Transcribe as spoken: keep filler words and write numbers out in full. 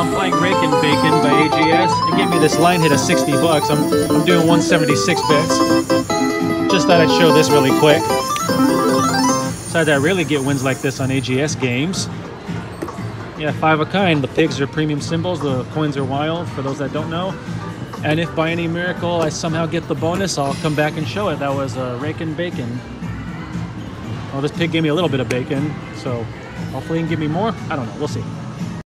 I'm playing Rakin Bacon by A G S. It gave me this line hit of sixty bucks. I'm, I'm doing one seventy-six bits. Just thought I'd show this really quick. Besides, I rarely get wins like this on A G S games. Yeah, five of a kind. The pigs are premium symbols. The coins are wild, for those that don't know. And if by any miracle I somehow get the bonus, I'll come back and show it. That was uh, Rakin Bacon. Well, this pig gave me a little bit of bacon, so hopefully he can give me more. I don't know. We'll see.